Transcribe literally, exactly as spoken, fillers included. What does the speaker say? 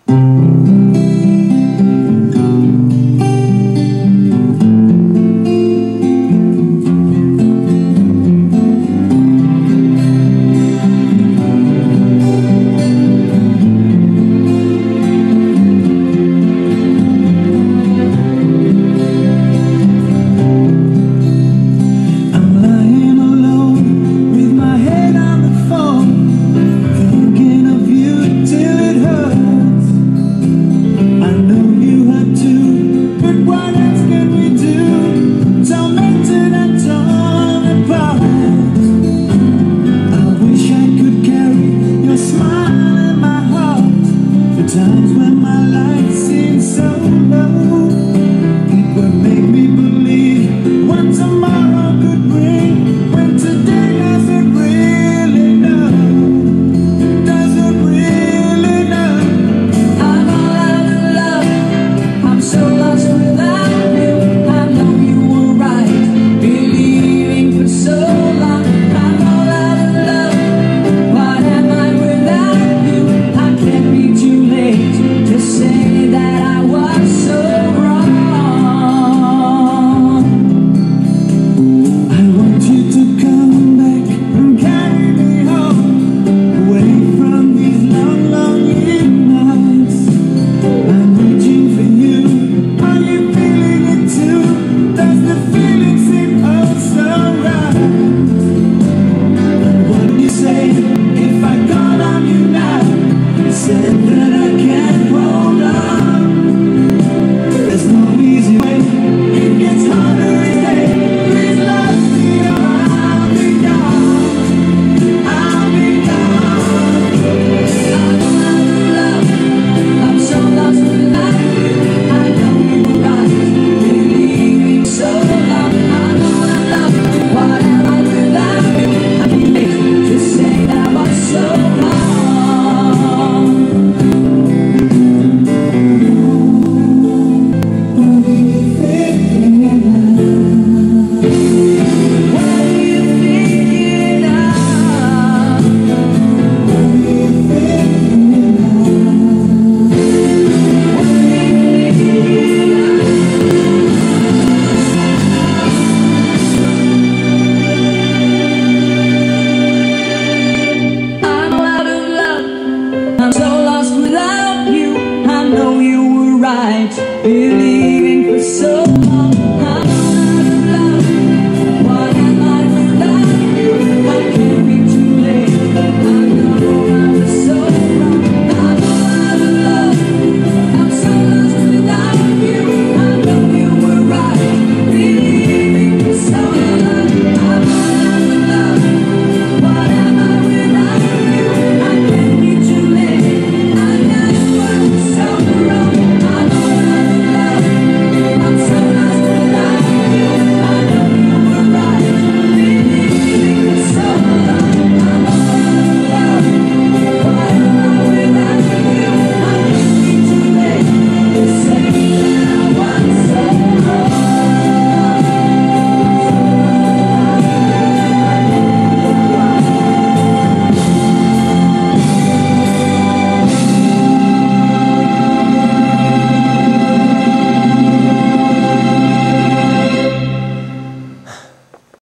Times when my life seems so low, it would make me believe what tomorrow could bring, when today doesn't really know, doesn't really know. I'm all out of love, I'm so lost without you. I know you were right, believing for so long. I'm all out of love, what am I without you? I can't be too late to say that I was so wrong. I want you to come back and carry me home, away from these long, long nights. I'm reaching for you, are you feeling it too? Does the feeling seem oh so right? What do you say if I call on you now? You said that I can't hold on. There's no easy way, it gets harder every day. Please love me or I'll be gone, I'll be gone. I'm all out of love, I'm so lost without you. I know you were right, believing so long. I'm all out of love, what am I without you? I can't wait to say that I was so wrong. I'm so lost without you. I know you were right, believing for so long.